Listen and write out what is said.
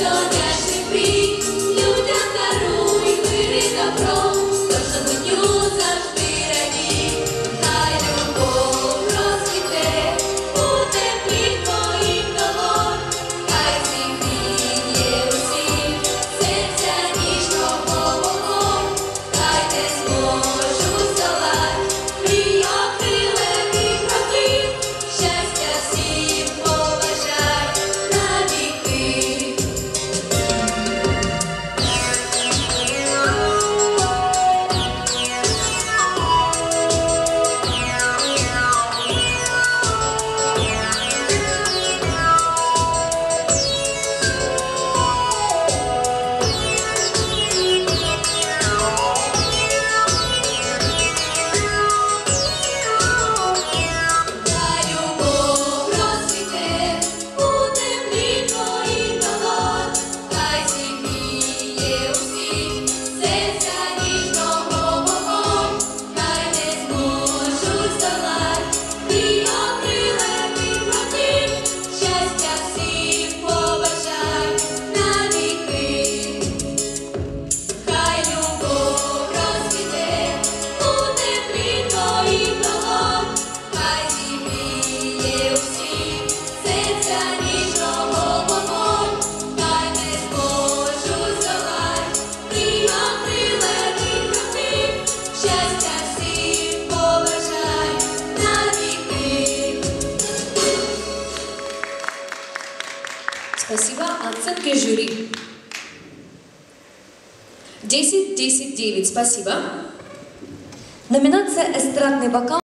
сонячний прий, людям даруй мир і добро, кожному дню завжди радій, хай любов розцвіте у теплі твоїх долонь, хай зігріє усіх серця ніжного вогонь, хай не зможуть здолать мрій окрилених роки, щастя всім побажай на віки. Хай любов розцвіте у теплі твоїх долонь, хай зігріє усіх серця ніжного вогонь, хай не зможуть здолать мрій окрилених роки, щастя всім побажай на віки. Хай любов розцвіте у теплі твоїх долонь, хай зігріє усіх серця ніжного вогонь, хай не зможуть здолать мрій окрилених роки, щастя всім побажай на віки. Спасибо. Оценки жюри. 10, 10, 9. Спасибо. Номинация «Эстрадный вокал».